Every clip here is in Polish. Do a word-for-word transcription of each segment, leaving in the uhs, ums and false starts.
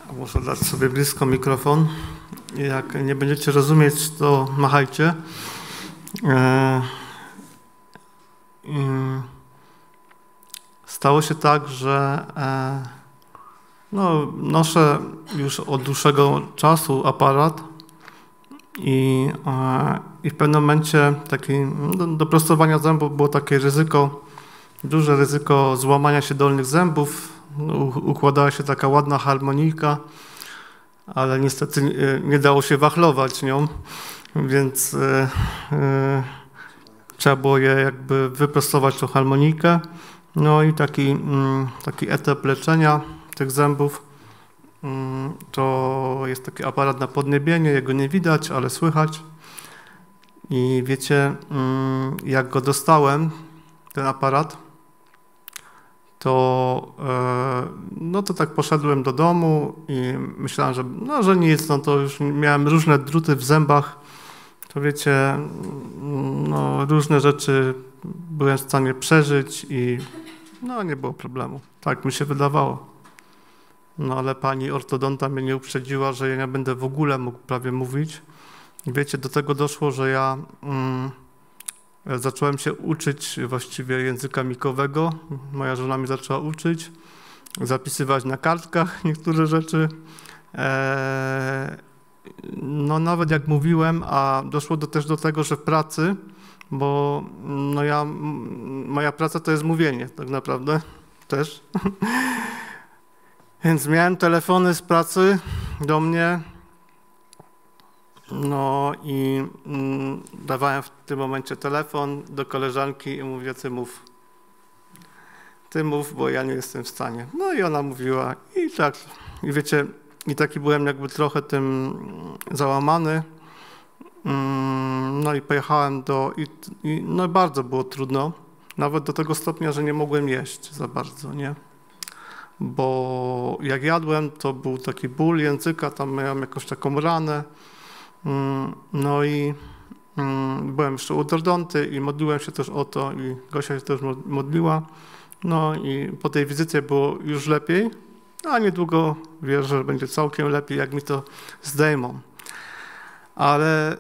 Muszę dać sobie blisko mikrofon. Jak nie będziecie rozumieć, to machajcie. E, stało się tak, że e, no, noszę już od dłuższego czasu aparat i, e, i w pewnym momencie taki, do, do prostowania zębów było takie ryzyko, duże ryzyko złamania się dolnych zębów. Układała się taka ładna harmonijka, ale niestety nie dało się wachlować nią, więc e, e, trzeba było je jakby wyprostować tą harmonijkę. No i taki, mm, taki etap leczenia tych zębów mm, to jest taki aparat na podniebienie, jego nie widać, ale słychać. I wiecie, mm, jak go dostałem, ten aparat, to, no to tak poszedłem do domu i myślałem, że, no, że nic, no to już miałem różne druty w zębach, to wiecie, no, różne rzeczy byłem w stanie przeżyć i no nie było problemu. Tak mi się wydawało. No ale pani ortodonta mnie nie uprzedziła, że ja nie będę w ogóle mógł prawie mówić. I wiecie, do tego doszło, że ja mm, zacząłem się uczyć właściwie języka migowego. Moja żona mi zaczęła uczyć, zapisywać na kartkach niektóre rzeczy. Eee, no nawet jak mówiłem, a doszło do, też do tego, że w pracy, bo no ja, moja praca to jest mówienie tak naprawdę też. Więc miałem telefony z pracy do mnie. No i mm, dawałem w tym momencie telefon do koleżanki i mówię, ty mów. Ty mów, bo ja nie jestem w stanie. No i ona mówiła i tak. I wiecie, i taki byłem jakby trochę tym załamany. Mm, no i pojechałem do... I, i, no bardzo było trudno. Nawet do tego stopnia, że nie mogłem jeść za bardzo, nie? Bo jak jadłem, to był taki ból języka, tam miałem jakąś taką ranę. No i byłem jeszcze u ortodonty i modliłem się też o to i Gosia się też modliła. No i po tej wizycie było już lepiej, a niedługo wierzę, że będzie całkiem lepiej, jak mi to zdejmą. Ale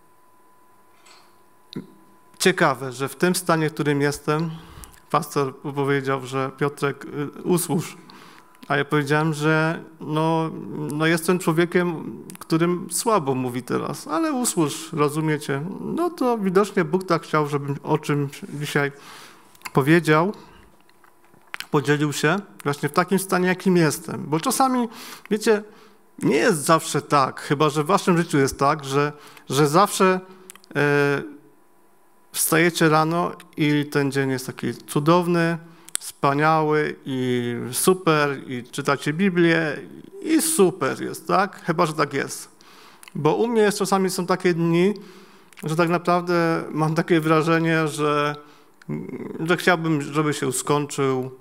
ciekawe, że w tym stanie, w którym jestem, pastor powiedział, że Piotrek, usłysz. A ja powiedziałem, że no, no jestem człowiekiem, którym słabo mówi teraz, ale usłysz, rozumiecie. No to widocznie Bóg tak chciał, żebym o czymś dzisiaj powiedział, podzielił się właśnie w takim stanie, jakim jestem. Bo czasami, wiecie, nie jest zawsze tak, chyba że w waszym życiu jest tak, że, że zawsze e, wstajecie rano i ten dzień jest taki cudowny, wspaniały i super, i czytacie Biblię i super jest, tak? Chyba że tak jest. Bo u mnie jest, czasami są takie dni, że tak naprawdę mam takie wrażenie, że, że chciałbym, żeby się skończył.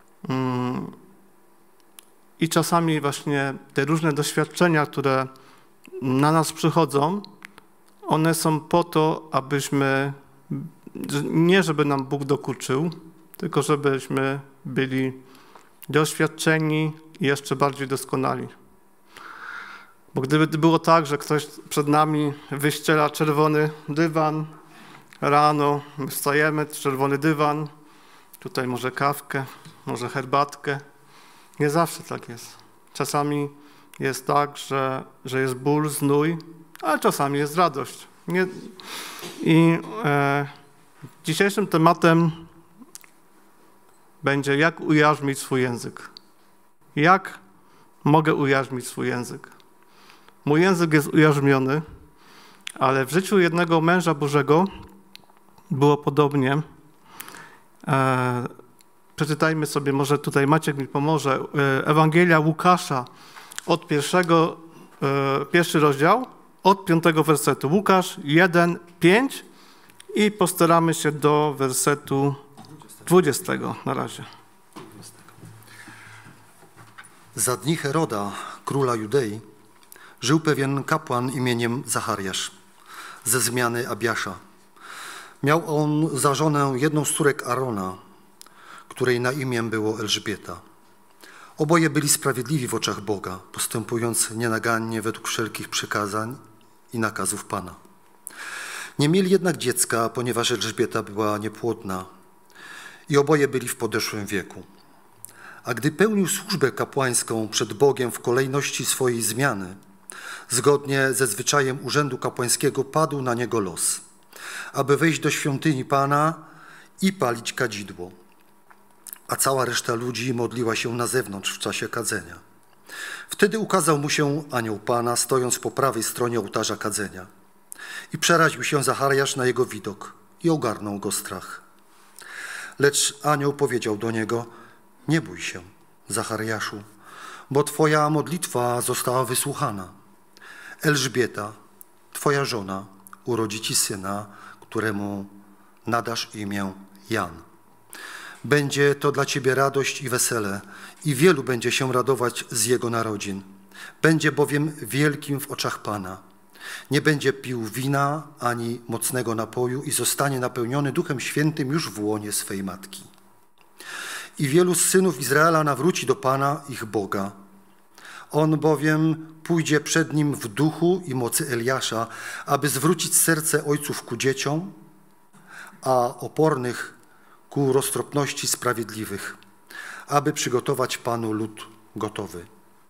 I czasami właśnie te różne doświadczenia, które na nas przychodzą, one są po to, abyśmy, nie żeby nam Bóg dokuczył, tylko żebyśmy byli doświadczeni i jeszcze bardziej doskonali. Bo gdyby było tak, że ktoś przed nami wyściela czerwony dywan, rano wstajemy, czerwony dywan, tutaj może kawkę, może herbatkę. Nie zawsze tak jest. Czasami jest tak, że, że jest ból, znój, ale czasami jest radość. Nie, I e, dzisiejszym tematem będzie, jak ujarzmić swój język. Jak mogę ujarzmić swój język? Mój język jest ujarzmiony, ale w życiu jednego męża Bożego było podobnie. E, przeczytajmy sobie, może tutaj Maciek mi pomoże, Ewangelia Łukasza od pierwszego, e, pierwszy rozdział, od piątego wersetu. Łukasz jeden, pięć i postaramy się do wersetu dwudziestego na razie. Za dni Heroda, króla Judei, żył pewien kapłan imieniem Zachariasz ze zmiany Abiasza. Miał on za żonę jedną z córek Arona, której na imię było Elżbieta. Oboje byli sprawiedliwi w oczach Boga, postępując nienagannie według wszelkich przykazań i nakazów Pana. Nie mieli jednak dziecka, ponieważ Elżbieta była niepłodna i oboje byli w podeszłym wieku. A gdy pełnił służbę kapłańską przed Bogiem w kolejności swojej zmiany, zgodnie ze zwyczajem urzędu kapłańskiego padł na niego los, aby wejść do świątyni Pana i palić kadzidło, a cała reszta ludzi modliła się na zewnątrz w czasie kadzenia. Wtedy ukazał mu się anioł Pana, stojąc po prawej stronie ołtarza kadzenia. I przeraził się Zachariasz na jego widok i ogarnął go strach. Lecz anioł powiedział do niego: nie bój się, Zachariaszu, bo twoja modlitwa została wysłuchana. Elżbieta, twoja żona, urodzi ci syna, któremu nadasz imię Jan. Będzie to dla ciebie radość i wesele i wielu będzie się radować z jego narodzin. Będzie bowiem wielkim w oczach Pana. Nie będzie pił wina ani mocnego napoju i zostanie napełniony Duchem Świętym już w łonie swej matki. I wielu z synów Izraela nawróci do Pana, ich Boga. On bowiem pójdzie przed nim w duchu i mocy Eliasza, aby zwrócić serce ojców ku dzieciom, a opornych ku roztropności sprawiedliwych, aby przygotować Panu lud gotowy.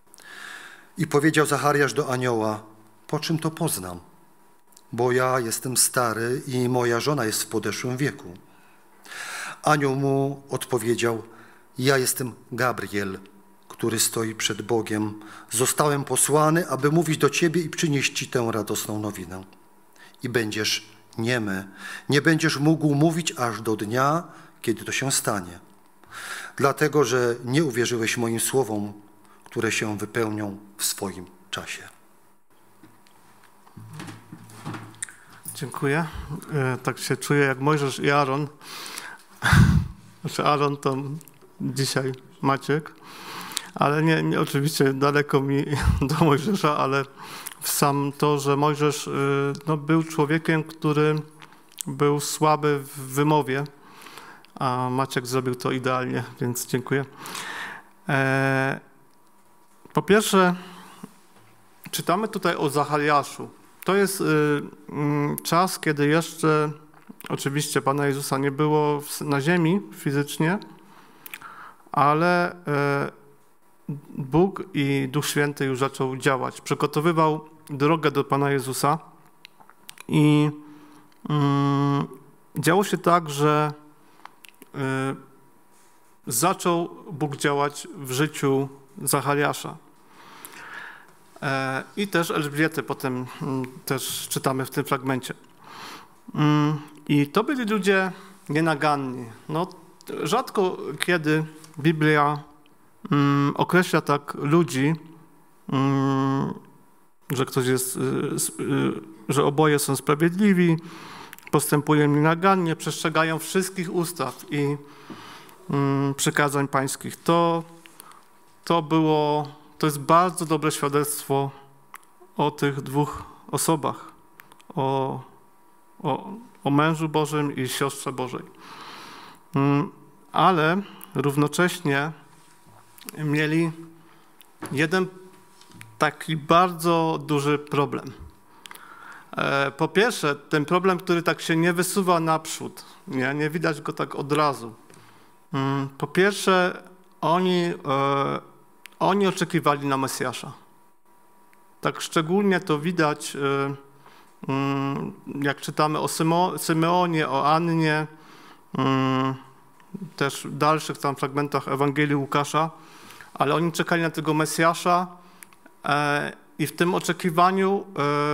I powiedział Zachariasz do anioła: po czym to poznam? Bo ja jestem stary i moja żona jest w podeszłym wieku. Anioł mu odpowiedział: ja jestem Gabriel, który stoi przed Bogiem. Zostałem posłany, aby mówić do ciebie i przynieść ci tę radosną nowinę. I będziesz niemy, nie będziesz mógł mówić aż do dnia, kiedy to się stanie. Dlatego, że nie uwierzyłeś moim słowom, które się wypełnią w swoim czasie. Dziękuję. Tak się czuję jak Mojżesz i Aaron. Znaczy Aaron to dzisiaj Maciek, ale nie, nie oczywiście daleko mi do Mojżesza, ale sam to, że Mojżesz no, był człowiekiem, który był słaby w wymowie, a Maciek zrobił to idealnie, więc dziękuję. E, po pierwsze, czytamy tutaj o Zachariaszu. To jest y, y, czas, kiedy jeszcze oczywiście Pana Jezusa nie było w, na ziemi fizycznie, ale y, Bóg i Duch Święty już zaczął działać. Przygotowywał drogę do Pana Jezusa i y, działo się tak, że y, zaczął Bóg działać w życiu Zachariasza. I też Elżbiety potem też czytamy w tym fragmencie. I to byli ludzie nienaganni. No, rzadko kiedy Biblia określa tak ludzi, że ktoś jest, że oboje są sprawiedliwi, postępują nienagannie, przestrzegają wszystkich ustaw i przykazań pańskich. To, to było To jest bardzo dobre świadectwo o tych dwóch osobach, o, o, o mężu Bożym i siostrze Bożej. Ale równocześnie mieli jeden taki bardzo duży problem. Po pierwsze, ten problem, który tak się nie wysuwa naprzód, nie, nie widać go tak od razu. Po pierwsze, oni Oni oczekiwali na Mesjasza. Tak szczególnie to widać, jak czytamy o Symeonie, o Annie, też w dalszych tam fragmentach Ewangelii Łukasza, ale oni czekali na tego Mesjasza i w tym oczekiwaniu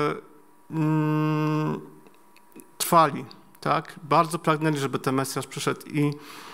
trwali. Tak? Bardzo pragnęli, żeby ten Mesjasz przyszedł i,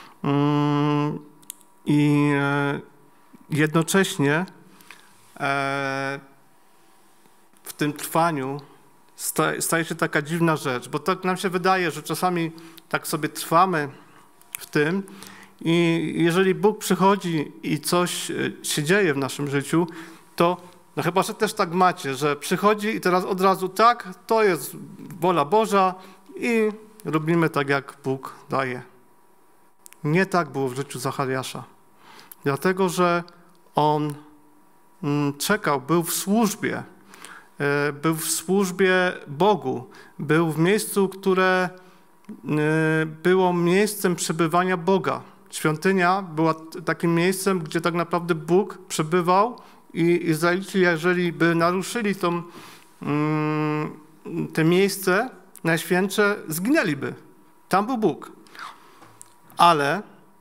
i jednocześnie e, w tym trwaniu sta, staje się taka dziwna rzecz, bo tak nam się wydaje, że czasami tak sobie trwamy w tym i jeżeli Bóg przychodzi i coś się dzieje w naszym życiu, to no chyba, że też tak macie, że przychodzi i teraz od razu tak, to jest wola Boża i robimy tak, jak Bóg daje. Nie tak było w życiu Zachariasza. Dlatego, że on czekał, był w służbie, był w służbie Bogu, był w miejscu, które było miejscem przebywania Boga. Świątynia była takim miejscem, gdzie tak naprawdę Bóg przebywał i Izraelici, jeżeli by naruszyli tą, te miejsce najświętsze, zginęliby. Tam był Bóg. Ale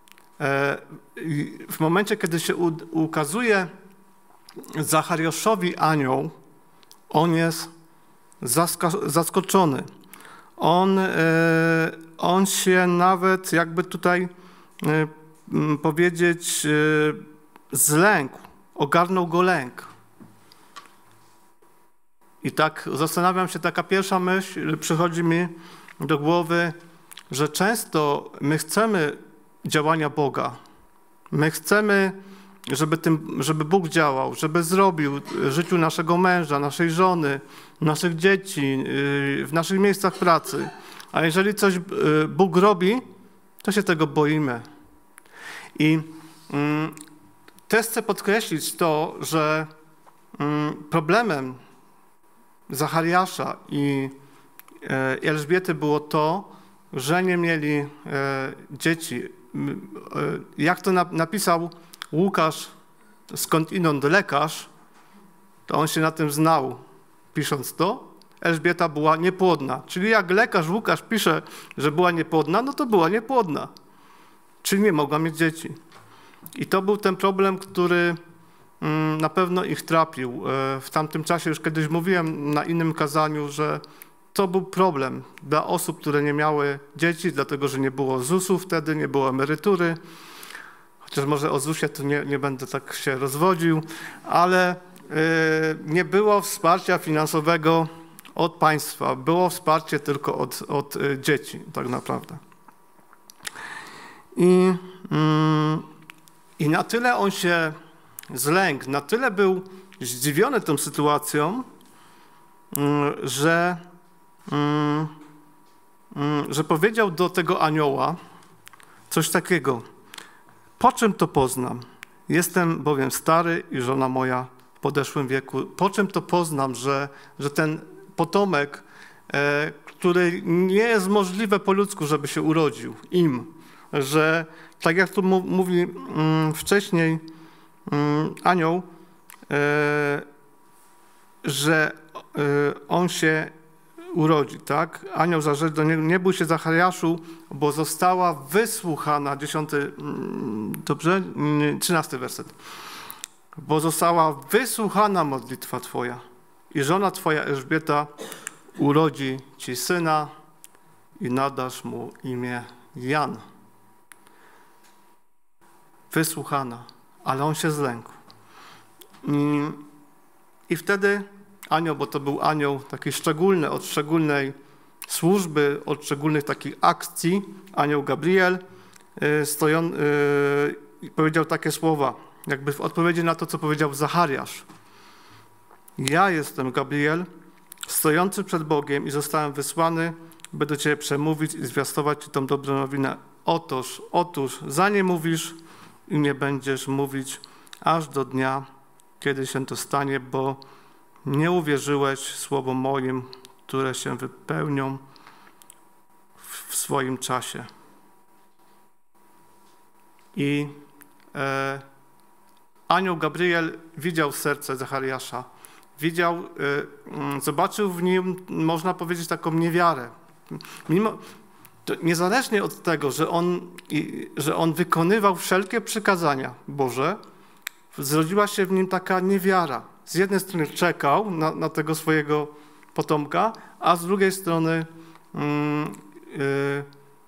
w momencie, kiedy się ukazuje Zachariaszowi anioł, on jest zaskoczony. On, on się nawet, jakby tutaj powiedzieć, zlękł, ogarnął go lęk. I tak zastanawiam się, taka pierwsza myśl przychodzi mi do głowy, że często my chcemy działania Boga. My chcemy, żeby, tym, żeby Bóg działał, żeby zrobił w życiu naszego męża, naszej żony, naszych dzieci, w naszych miejscach pracy. A jeżeli coś Bóg robi, to się tego boimy. I mm, też chcę podkreślić to, że mm, problemem Zachariasza i e, Elżbiety było to, że nie mieli e, dzieci. Jak to napisał Łukasz, skądinąd lekarz, to on się na tym znał, pisząc to. Elżbieta była niepłodna. Czyli jak lekarz Łukasz pisze, że była niepłodna, no to była niepłodna. Czyli nie mogła mieć dzieci. I to był ten problem, który na pewno ich trapił. W tamtym czasie już kiedyś mówiłem na innym kazaniu, że to był problem dla osób, które nie miały dzieci, dlatego że nie było zusu wtedy, nie było emerytury. Chociaż może o zusie to nie, nie będę tak się rozwodził, ale yy, nie było wsparcia finansowego od państwa. Było wsparcie tylko od, od y, dzieci, tak naprawdę. I, yy, I na tyle on się zlękł, na tyle był zdziwiony tą sytuacją, yy, że że powiedział do tego anioła coś takiego: po czym to poznam? Jestem bowiem stary i żona moja w podeszłym wieku. Po czym to poznam, że, że ten potomek, e, który nie jest możliwe po ludzku, żeby się urodził im, że tak jak tu mówi mm, wcześniej mm, anioł, e, że e, on się urodzi, tak? Anioł zarzekł do niego: nie bój się, Zachariaszu, bo została wysłuchana, dziesiąty, dobrze, trzynasty werset, bo została wysłuchana modlitwa twoja i żona twoja Elżbieta urodzi ci syna i nadasz mu imię Jan. Wysłuchana, ale on się zlękł. I, i wtedy anioł, bo to był anioł taki szczególny, od szczególnej służby, od szczególnych takich akcji, anioł Gabriel stoją, yy, powiedział takie słowa, jakby w odpowiedzi na to, co powiedział Zachariasz. Ja jestem Gabriel, stojący przed Bogiem i zostałem wysłany, by do ciebie przemówić i zwiastować ci tą dobrą nowinę. Otóż, otóż, za nie mówisz i nie będziesz mówić aż do dnia, kiedy się to stanie, bo nie uwierzyłeś słowom moim, które się wypełnią w swoim czasie. I e, anioł Gabriel widział serce Zachariasza. Widział, e, zobaczył w nim, można powiedzieć, taką niewiarę. Mimo, to niezależnie od tego, że on, i, że on wykonywał wszelkie przykazania Boże, zrodziła się w nim taka niewiara. Z jednej strony czekał na, na tego swojego potomka, a z drugiej strony mm, yy,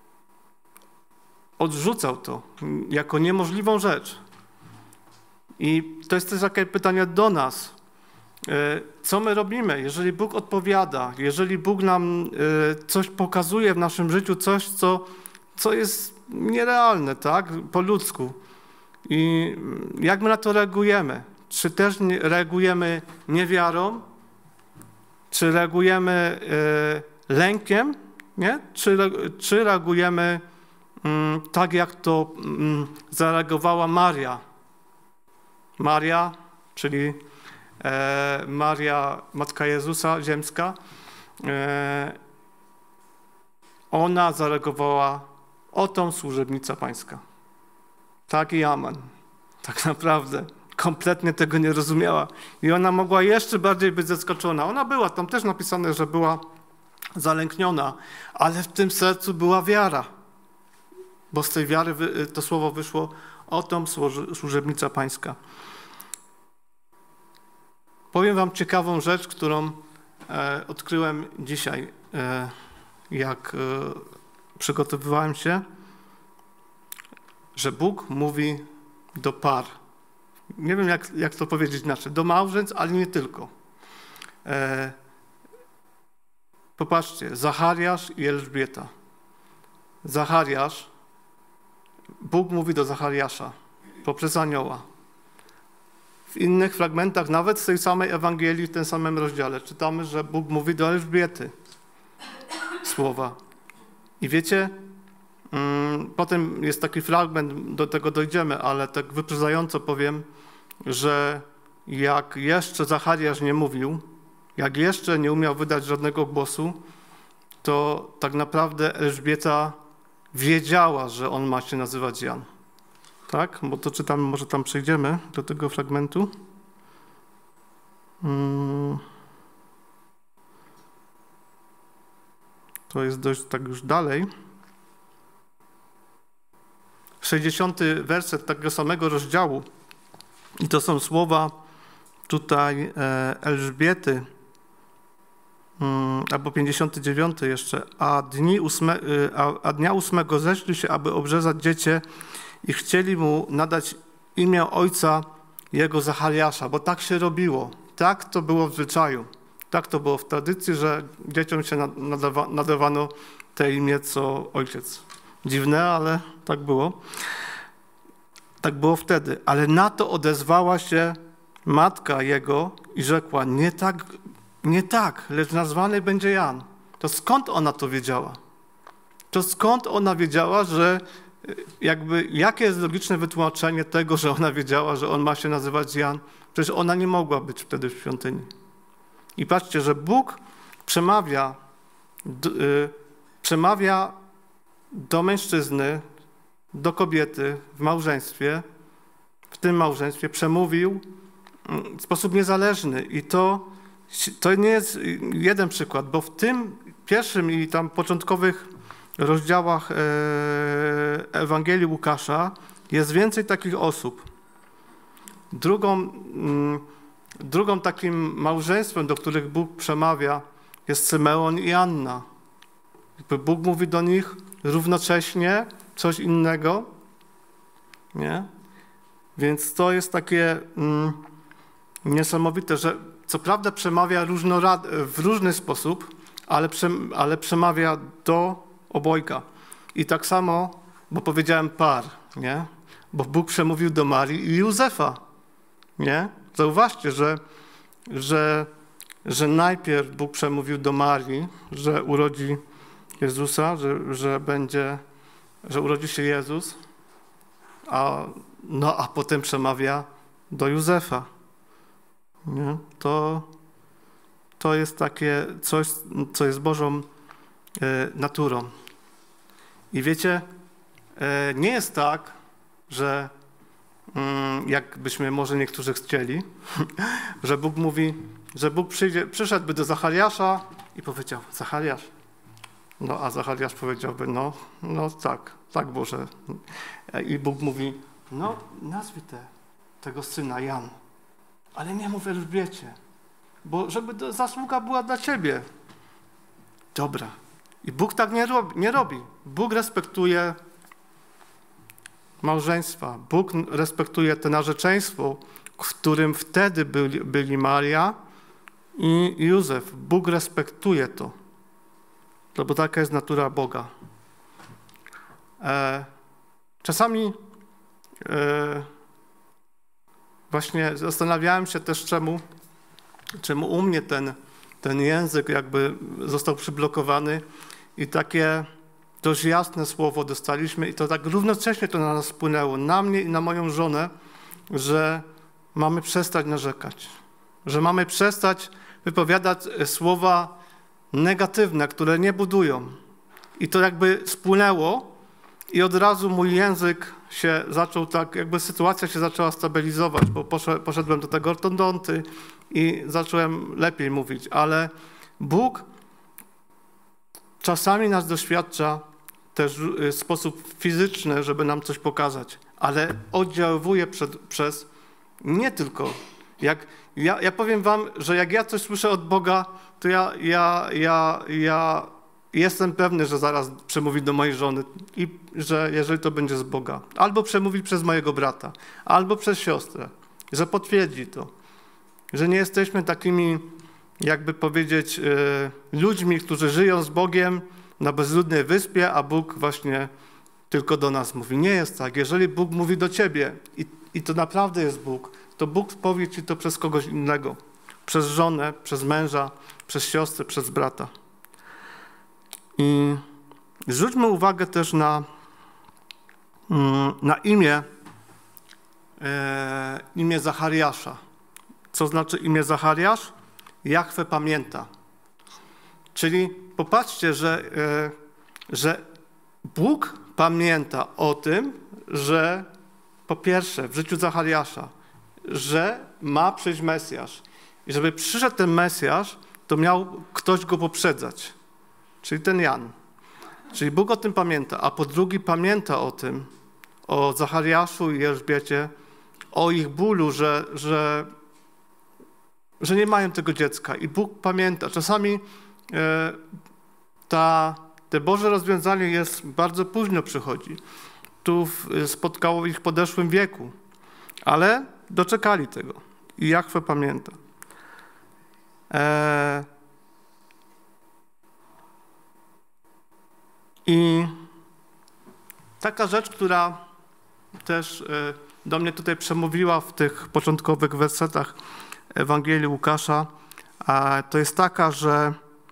odrzucał to jako niemożliwą rzecz. I to jest też takie pytanie do nas. Yy, co my robimy, jeżeli Bóg odpowiada, jeżeli Bóg nam yy, coś pokazuje w naszym życiu, coś, co, co jest nierealne, tak, po ludzku. I jak my na to reagujemy? Czy też reagujemy niewiarą? Czy reagujemy y, lękiem? Nie? Czy, czy reagujemy y, tak, jak to y, zareagowała Maria? Maria, czyli e, Maria, Matka Jezusa ziemska, e, ona zareagowała: oto służebnica pańska. Tak i amen. Tak naprawdę kompletnie tego nie rozumiała. I ona mogła jeszcze bardziej być zaskoczona. Ona była, tam też napisane, że była zalękniona, ale w tym sercu była wiara. Bo z tej wiary to słowo wyszło: oto służebnica pańska. Powiem wam ciekawą rzecz, którą e, odkryłem dzisiaj, e, jak e, przygotowywałem się, że Bóg mówi do par. Nie wiem, jak, jak to powiedzieć inaczej. Do małżeństw, ale nie tylko. E, popatrzcie, Zachariasz i Elżbieta. Zachariasz, Bóg mówi do Zachariasza poprzez anioła. W innych fragmentach, nawet z tej samej Ewangelii, w tym samym rozdziale, czytamy, że Bóg mówi do Elżbiety słowa. I wiecie, mm, potem jest taki fragment, do tego dojdziemy, ale tak wyprzedzająco powiem, że jak jeszcze Zachariasz nie mówił, jak jeszcze nie umiał wydać żadnego głosu, to tak naprawdę Elżbieta wiedziała, że on ma się nazywać Jan. Tak? Bo to czytamy, może tam przejdziemy do tego fragmentu. Hmm. To jest dość tak już dalej. sześćdziesiąty werset tego samego rozdziału. I to są słowa tutaj Elżbiety, albo pięćdziesiąty dziewiąty jeszcze. A, dni ósme, a, a dnia ósmego zeszli się, aby obrzezać dziecię i chcieli mu nadać imię ojca jego Zachariasza, bo tak się robiło. Tak to było w zwyczaju. Tak to było w tradycji, że dzieciom się nadawa, nadawano te imię, co ojciec. Dziwne, ale tak było. Tak było wtedy. Ale na to odezwała się matka jego i rzekła: nie tak, nie tak, lecz nazwany będzie Jan. To skąd ona to wiedziała? To skąd ona wiedziała, że jakby, jakie jest logiczne wytłumaczenie tego, że ona wiedziała, że on ma się nazywać Jan? Przecież ona nie mogła być wtedy w świątyni. I patrzcie, że Bóg przemawia, d, y, przemawia do mężczyzny, do kobiety w małżeństwie, w tym małżeństwie przemówił w sposób niezależny. I to, to nie jest jeden przykład, bo w tym pierwszym i tam początkowych rozdziałach e, Ewangelii Łukasza jest więcej takich osób. Drugą, mm, drugą takim małżeństwem, do których Bóg przemawia, jest Symeon i Anna. Bóg mówi do nich równocześnie coś innego, nie? Więc to jest takie mm, niesamowite, że co prawda przemawia różnorad, w różny sposób, ale, przem, ale przemawia do obojga. I tak samo, bo powiedziałem par, nie? Bo Bóg przemówił do Marii i Józefa, nie? Zauważcie, że, że, że najpierw Bóg przemówił do Marii, że urodzi Jezusa, że, że będzie, że urodzi się Jezus, a, no a potem przemawia do Józefa. Nie? To, to jest takie coś, co jest Bożą e, naturą. I wiecie, e, nie jest tak, że mm, jakbyśmy może niektórzy chcieli, że Bóg mówi, że Bóg przyjdzie, przyszedłby do Zachariasza i powiedział: Zachariasz. No a Zachariasz powiedziałby: no, no tak, tak Boże. I Bóg mówi: no nazwij te, tego syna Jan, ale nie mów Elżbiecie, bo żeby zasługa była dla ciebie. Dobra. I Bóg tak nie robi. Nie robi. Bóg respektuje małżeństwa. Bóg respektuje to narzeczeństwo, w którym wtedy byli, byli Maria i Józef. Bóg respektuje to. No bo taka jest natura Boga. E, czasami e, właśnie zastanawiałem się też, czemu, czemu u mnie ten, ten język jakby został przyblokowany i takie dość jasne słowo dostaliśmy i to tak równocześnie to na nas wpłynęło, na mnie i na moją żonę, że mamy przestać narzekać, że mamy przestać wypowiadać słowa negatywne, które nie budują. I to jakby spłynęło i od razu mój język się zaczął tak, jakby sytuacja się zaczęła stabilizować, bo poszedłem do tego ortodonty i zacząłem lepiej mówić, ale Bóg czasami nas doświadcza też w sposób fizyczny, żeby nam coś pokazać, ale oddziaływuje przed, przez nie tylko. Jak, ja, ja powiem wam, że jak ja coś słyszę od Boga, to ja, ja, ja, ja jestem pewny, że zaraz przemówi do mojej żony i że jeżeli to będzie z Boga, albo przemówi przez mojego brata, albo przez siostrę, że potwierdzi to, że nie jesteśmy takimi, jakby powiedzieć, ludźmi, którzy żyją z Bogiem na bezludnej wyspie, a Bóg właśnie tylko do nas mówi. Nie jest tak. Jeżeli Bóg mówi do ciebie i, i to naprawdę jest Bóg, to Bóg powie ci to przez kogoś innego. Przez żonę, przez męża, przez siostrę, przez brata. I zwróćmy uwagę też na, na imię, e, imię Zachariasza. Co znaczy imię Zachariasz? Jahwe pamięta. Czyli popatrzcie, że, e, że Bóg pamięta o tym, że po pierwsze w życiu Zachariasza, że ma przyjść Mesjasz. I żeby przyszedł ten Mesjasz, to miał ktoś go poprzedzać. Czyli ten Jan. Czyli Bóg o tym pamięta. A po drugie pamięta o tym, o Zachariaszu i Elżbiecie, o ich bólu, że, że, że nie mają tego dziecka. I Bóg pamięta. Czasami e, ta, te Boże rozwiązanie jest bardzo późno przychodzi. Tu spotkało ich w podeszłym wieku. Ale doczekali tego. I Jahwe pamięta. E, I taka rzecz, która też do mnie tutaj przemówiła w tych początkowych wersetach Ewangelii Łukasza, to jest taka, że,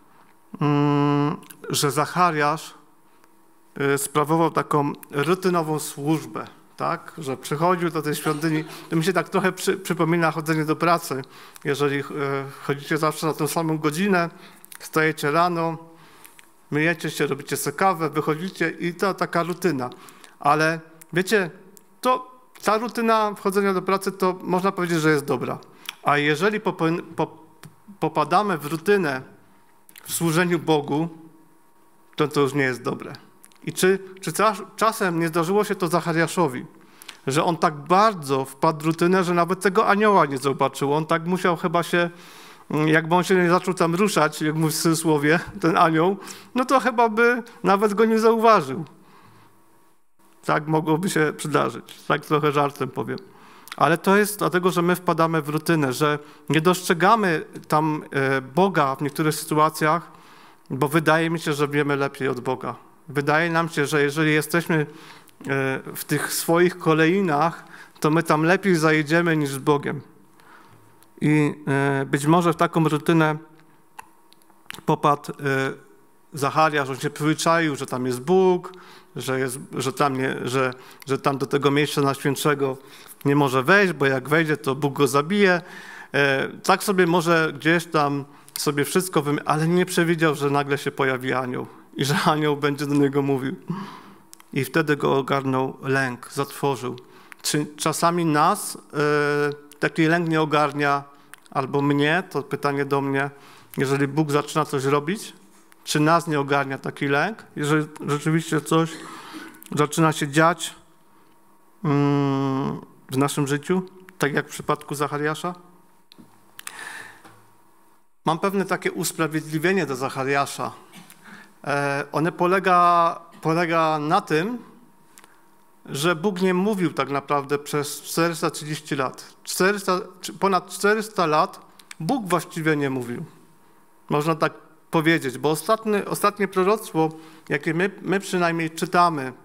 że Zachariasz sprawował taką rutynową służbę, tak? Że przychodził do tej świątyni. To mi się tak trochę przy, przypomina chodzenie do pracy. Jeżeli chodzicie zawsze na tę samą godzinę, wstajecie rano, myjecie się, robicie sobie kawę, wychodzicie i to taka rutyna. Ale wiecie, to ta rutyna wchodzenia do pracy to można powiedzieć, że jest dobra. A jeżeli popo- po- popadamy w rutynę w służeniu Bogu, to to już nie jest dobre. I czy, czy czasem nie zdarzyło się to Zachariaszowi, że on tak bardzo wpadł w rutynę, że nawet tego anioła nie zobaczył. On tak musiał chyba się, jakby on się nie zaczął tam ruszać, jak mówi w cudzysłowie, ten anioł, no to chyba by nawet go nie zauważył. Tak mogłoby się przydarzyć. Tak trochę żartem powiem. Ale to jest dlatego, że my wpadamy w rutynę, że nie dostrzegamy tam Boga w niektórych sytuacjach, bo wydaje mi się, że wiemy lepiej od Boga. Wydaje nam się, że jeżeli jesteśmy w tych swoich kolejnach, to my tam lepiej zajedziemy niż z Bogiem. I być może w taką rutynę popadł Zachariasz, on się przyzwyczaił, że tam jest Bóg, że, jest, że, tam nie, że, że tam do tego miejsca najświętszego nie może wejść, bo jak wejdzie, to Bóg go zabije. Tak sobie może gdzieś tam sobie wszystko wymyślił, ale nie przewidział, że nagle się pojawi anioł i że anioł będzie do niego mówił. I wtedy go ogarnął lęk, zatworzył. Czy czasami nas y, taki lęk nie ogarnia, albo mnie, to pytanie do mnie, jeżeli Bóg zaczyna coś robić, czy nas nie ogarnia taki lęk, jeżeli rzeczywiście coś zaczyna się dziać mm, w naszym życiu, tak jak w przypadku Zachariasza? Mam pewne takie usprawiedliwienie do Zachariasza. E, one polega, polega na tym, że Bóg nie mówił tak naprawdę przez czterysta trzydzieści lat. czterysta, ponad czterysta lat Bóg właściwie nie mówił. Można tak powiedzieć, bo ostatnie, ostatnie proroctwo, jakie my, my przynajmniej czytamy mm,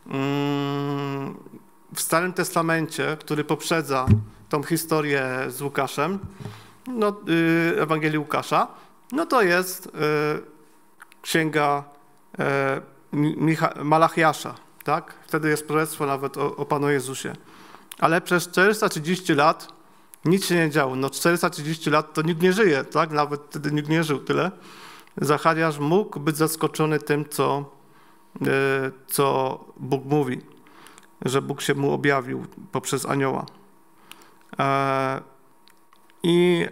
w Starym Testamencie, który poprzedza tą historię z Łukaszem, no, y, Ewangelii Łukasza, no to jest y, księga y, Micha- Malachiasza. Tak? Wtedy jest proroctwo nawet o, o Panu Jezusie. Ale przez czterysta trzydzieści lat Nic się nie działo. No czterysta trzydzieści lat to nikt nie żyje, tak? Nawet wtedy nikt nie żył tyle. Zachariasz mógł być zaskoczony tym, co, co Bóg mówi, że Bóg się mu objawił poprzez anioła. I,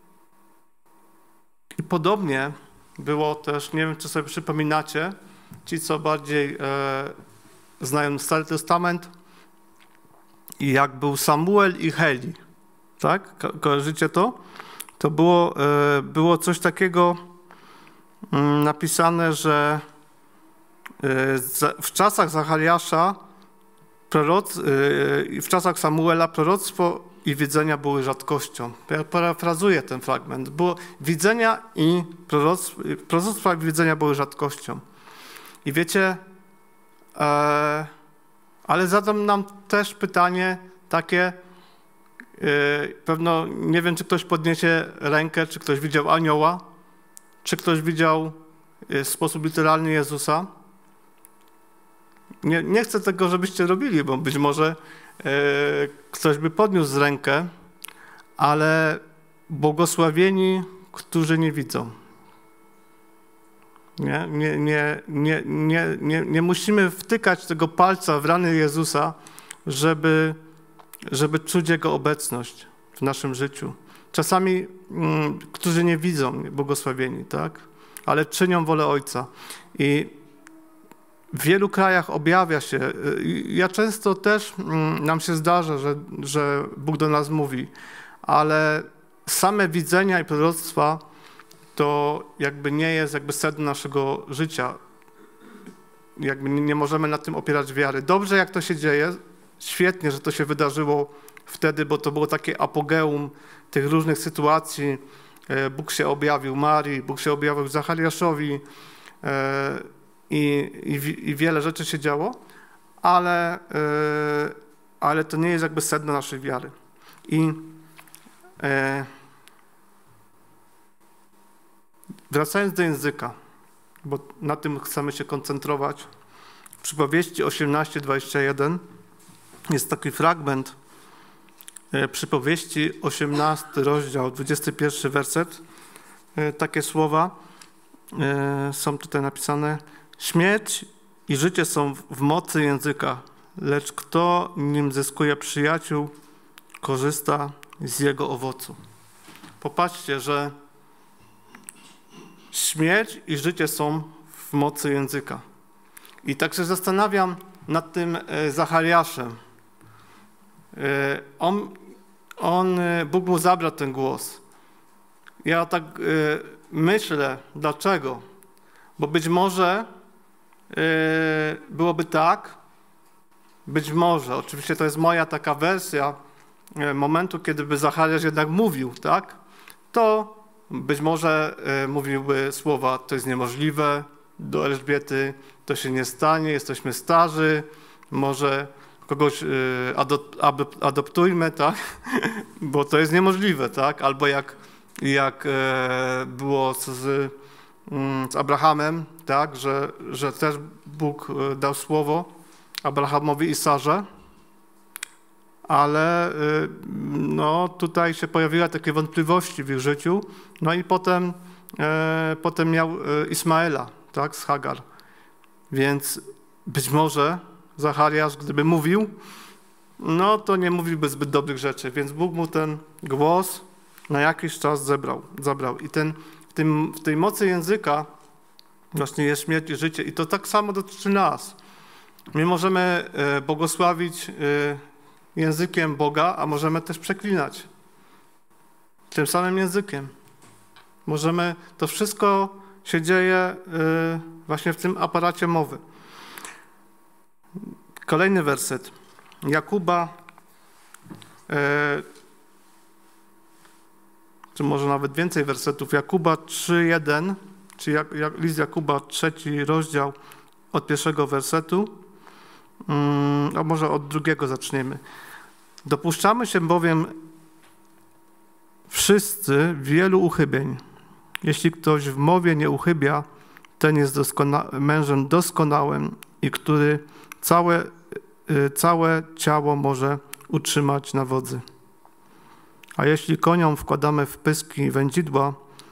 i podobnie było też, nie wiem, czy sobie przypominacie, ci, co bardziej e, znają Stary Testament, i jak był Samuel i Heli, tak? Ko- kojarzycie to? To było, e, było coś takiego mm, napisane, że e, za, w czasach Zachariasza, proroc, e, w czasach Samuela proroctwo i widzenia były rzadkością. Ja parafrazuję ten fragment. Było widzenia i proroctwa, proroctwa i widzenia były rzadkością. I wiecie, e, ale zadam nam też pytanie takie, e, pewno nie wiem, czy ktoś podniesie rękę, czy ktoś widział anioła, czy ktoś widział w sposób literalny Jezusa. Nie, nie chcę tego, żebyście robili, bo być może e, ktoś by podniósł rękę, ale błogosławieni, którzy nie widzą. Nie, nie, nie, nie, nie, nie, nie musimy wtykać tego palca w rany Jezusa, żeby, żeby czuć Jego obecność w naszym życiu. Czasami, mm, którzy nie widzą, błogosławieni, tak? Ale czynią wolę Ojca. I w wielu krajach objawia się, ja często też, nam się zdarza, że, że Bóg do nas mówi, ale same widzenia i proroctwa to jakby nie jest jakby sedno naszego życia. Jakby nie możemy na tym opierać wiary. Dobrze, jak to się dzieje, świetnie, że to się wydarzyło wtedy, bo to było takie apogeum tych różnych sytuacji. Bóg się objawił Marii, Bóg się objawił Zachariaszowi, I, i, i wiele rzeczy się działo, ale, yy, ale to nie jest jakby sedno naszej wiary. I yy, wracając do języka, bo na tym chcemy się koncentrować, w Przypowieści osiemnaście dwadzieścia jeden jest taki fragment, yy, Przypowieści osiemnasty rozdział, dwudziesty pierwszy werset, yy, takie słowa yy, są tutaj napisane: śmierć i życie są w mocy języka, lecz kto nim zyskuje przyjaciół, korzysta z jego owocu. Popatrzcie, że śmierć i życie są w mocy języka. I tak się zastanawiam nad tym Zachariaszem. On, on, Bóg mu zabrał ten głos. Ja tak myślę, dlaczego? Bo być może byłoby tak, być może, oczywiście to jest moja taka wersja momentu, kiedy by Zachariasz jednak mówił, tak, to być może mówiłby słowa: to jest niemożliwe, do Elżbiety to się nie stanie, jesteśmy starzy, może kogoś adoptujmy, tak, bo to jest niemożliwe, tak, albo jak, jak było z, z Abrahamem, tak, że, że też Bóg dał słowo Abrahamowi i Sarze, ale no, tutaj się pojawiły takie wątpliwości w ich życiu, no i potem, e, potem miał Ismaela, tak, z Hagar. Więc być może Zachariasz, gdyby mówił, no to nie mówiłby zbyt dobrych rzeczy, więc Bóg mu ten głos na jakiś czas zebrał, zabrał. I ten, w, tym, w tej mocy języka właśnie jest śmierć i życie. I to tak samo dotyczy nas. My możemy błogosławić językiem Boga, a możemy też przeklinać tym samym językiem. Możemy, to wszystko się dzieje właśnie w tym aparacie mowy. Kolejny werset. Jakuba, czy może nawet więcej wersetów. Jakuba trzy jeden, czy jak, jak, list Jakuba, trzeci rozdział, od pierwszego wersetu, a może od drugiego zaczniemy. Dopuszczamy się bowiem wszyscy wielu uchybień. Jeśli ktoś w mowie nie uchybia, ten jest doskona- mężem doskonałym i który całe, całe ciało może utrzymać na wodzy. A jeśli koniom wkładamy w pyski wędzidła,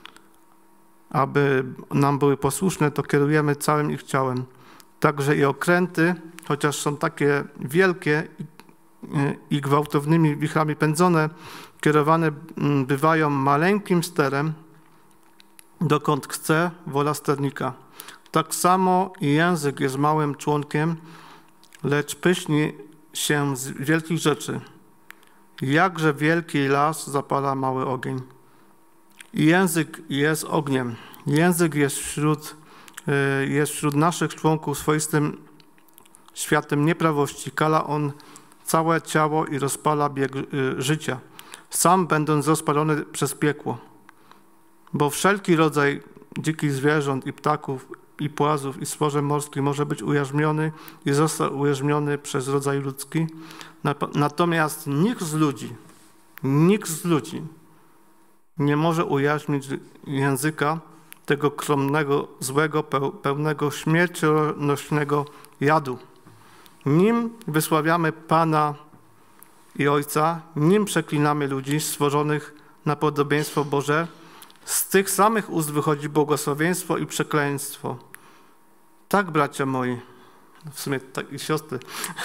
aby nam były posłuszne, to kierujemy całym ich ciałem. Także i okręty, chociaż są takie wielkie i gwałtownymi wichrami pędzone, kierowane bywają maleńkim sterem, dokąd chce wola sternika. Tak samo i język jest małym członkiem, lecz pyszni się z wielkich rzeczy. Jakże wielki las zapala mały ogień. I język jest ogniem. Język jest wśród, jest wśród naszych członków swoistym światem nieprawości. Kala on całe ciało i rozpala bieg życia, sam będąc rozpalony przez piekło. Bo wszelki rodzaj dzikich zwierząt i ptaków, i płazów, i stworzeń morskich może być ujarzmiony i został ujarzmiony przez rodzaj ludzki. Natomiast nikt z ludzi, nikt z ludzi nie może ujarzmić języka tego kromnego, złego, pełnego śmiercionośnego jadu. Nim wysławiamy Pana i Ojca, nim przeklinamy ludzi stworzonych na podobieństwo Boże, z tych samych ust wychodzi błogosławieństwo i przekleństwo. Tak, bracia moi, w sumie tak i siostry,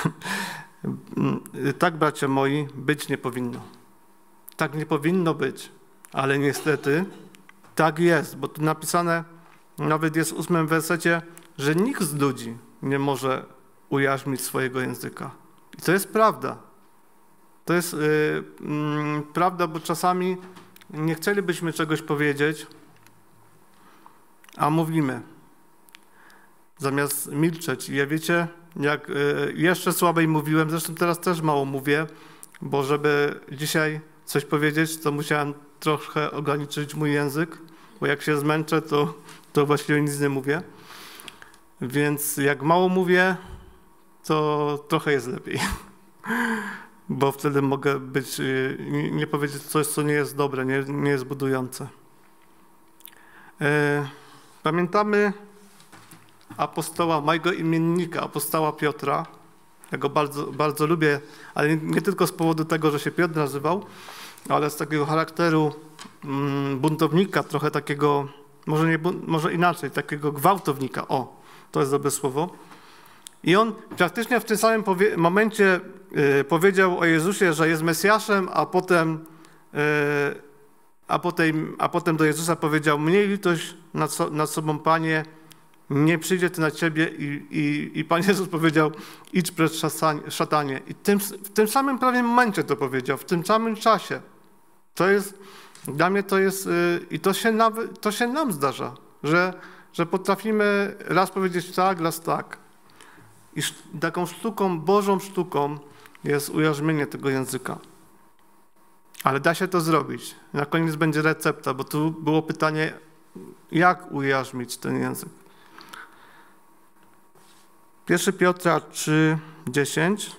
tak, bracia moi, być nie powinno. Tak nie powinno być, ale niestety tak jest, bo tu napisane nawet jest w ósmym wersecie, że nikt z ludzi nie może ujarzmić swojego języka. I to jest prawda. To jest yy, yy, prawda, bo czasami nie chcielibyśmy czegoś powiedzieć, a mówimy, zamiast milczeć. I ja wiecie, jak yy, jeszcze słabiej mówiłem, zresztą teraz też mało mówię, bo żeby dzisiaj coś powiedzieć, to musiałem trochę ograniczyć mój język, bo jak się zmęczę, to, to właściwie nic nie mówię. Więc jak mało mówię, to trochę jest lepiej, bo wtedy mogę być, nie powiedzieć coś, co nie jest dobre, nie, nie jest budujące. Pamiętamy apostoła, mojego imiennika, apostoła Piotra. Ja go bardzo, bardzo lubię, ale nie tylko z powodu tego, że się Piotr nazywał, ale z takiego charakteru buntownika, trochę takiego, może, nie, może inaczej, takiego gwałtownika. O, to jest dobre słowo. I on praktycznie w tym samym powie- momencie y, powiedział o Jezusie, że jest Mesjaszem, a potem, y, a, potem, a potem do Jezusa powiedział: miej litość nad, so, nad sobą, Panie, nie przyjdzie to na Ciebie. I, i, i Pan Jezus powiedział: idź precz, szatanie. I tym, w tym samym prawie momencie to powiedział, w tym samym czasie. To jest, dla mnie to jest, y, i to się, nawet, to się nam zdarza, że, że potrafimy raz powiedzieć tak, raz tak. I taką sztuką, Bożą sztuką jest ujarzmienie tego języka. Ale da się to zrobić. Na koniec będzie recepta, bo tu było pytanie, jak ujarzmić ten język. pierwszy Piotra trzy, dziesięć.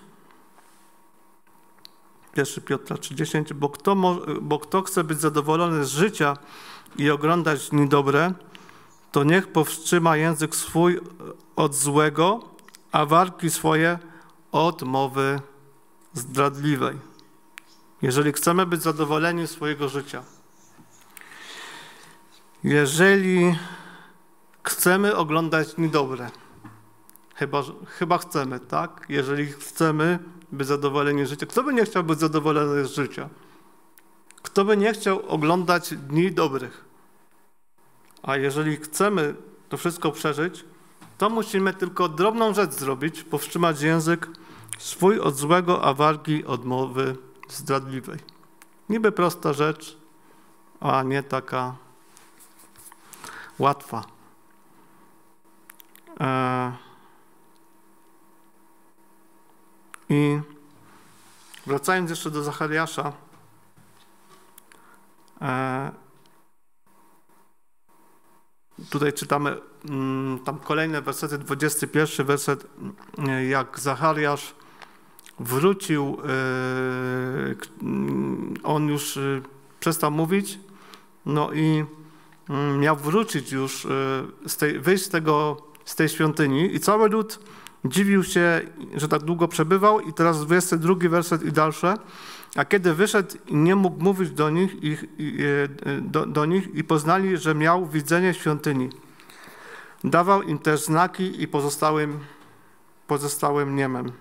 pierwszy Piotra trzy, dziesięć. Bo kto, bo kto chce być zadowolony z życia i oglądać dni dobre, to niech powstrzyma język swój od złego, a wargi swoje od mowy zdradliwej. Jeżeli chcemy być zadowoleni z swojego życia, jeżeli chcemy oglądać dni dobre, chyba, chyba chcemy, tak? Jeżeli chcemy być zadowoleni z życia, kto by nie chciał być zadowolony z życia? Kto by nie chciał oglądać dni dobrych? A jeżeli chcemy to wszystko przeżyć, to musimy tylko drobną rzecz zrobić, powstrzymać język swój od złego, a wargi od mowy zdradliwej. Niby prosta rzecz, a nie taka łatwa. E... I wracając jeszcze do Zachariasza, e... tutaj czytamy mm, tam kolejne wersety, dwudziesty pierwszy werset, jak Zachariasz wrócił, yy, on już yy, przestał mówić, no i yy, miał wrócić już, yy, z tej, wyjść z, tego, z tej świątyni i cały lud Dziwił się, że tak długo przebywał i teraz dwudziesty drugi werset i dalsze. A kiedy wyszedł, nie mógł mówić do nich, ich, do, do nich i poznali, że miał widzenie świątyni. Dawał im też znaki i pozostałym, pozostałym niemem.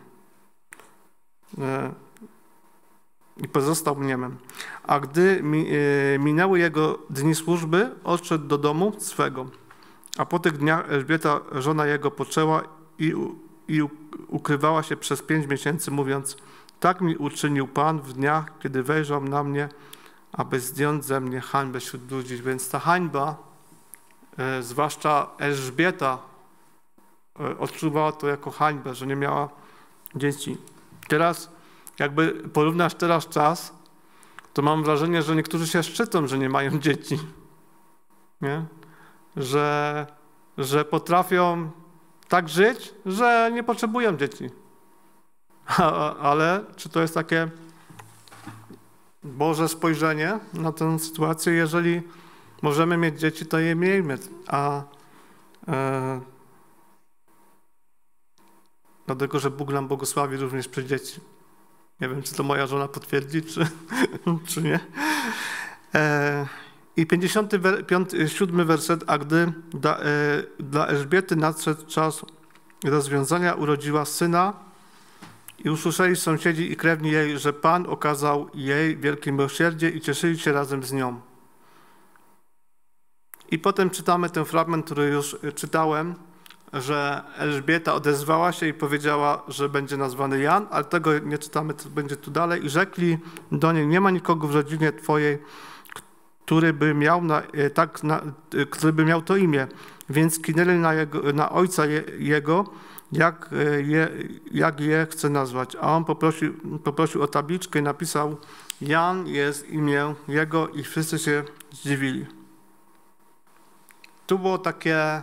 I pozostał niemem. A gdy minęły jego dni służby, odszedł do domu swego. A po tych dniach Elżbieta, żona jego, poczęła i, i ukrywała się przez pięć miesięcy, mówiąc: tak mi uczynił Pan w dniach, kiedy wejrzał na mnie, aby zdjąć ze mnie hańbę wśród ludzi. Więc ta hańba, e, zwłaszcza Elżbieta, e, odczuwała to jako hańbę, że nie miała dzieci. Teraz, jakby porównasz teraz czas, to mam wrażenie, że niektórzy się szczycą, że nie mają dzieci. Nie? Że, że potrafią tak żyć, że nie potrzebują dzieci. Ale czy to jest takie Boże spojrzenie na tę sytuację? Jeżeli możemy mieć dzieci, to je miejmy. A e, dlatego, że Bóg nam błogosławi również przez dzieci. Nie wiem, czy to moja żona potwierdzi, czy, czy nie. E, I pięćdziesiąty siódmy werset. A gdy da, e, dla Elżbiety nadszedł czas rozwiązania, urodziła syna, i usłyszeli sąsiedzi i krewni jej, że Pan okazał jej wielkie miłosierdzie i cieszyli się razem z nią. I potem czytamy ten fragment, który już czytałem, że Elżbieta odezwała się i powiedziała, że będzie nazwany Jan, ale tego nie czytamy, co będzie tu dalej. I rzekli do niej: nie ma nikogo w rodzinie twojej, który by miał, na, tak, na, który by miał to imię. Więc kinęli na, jego, na ojca je, jego, Jak je, jak je chce nazwać. A on poprosił, poprosił o tabliczkę i napisał: Jan jest imię jego, i wszyscy się zdziwili. Tu było takie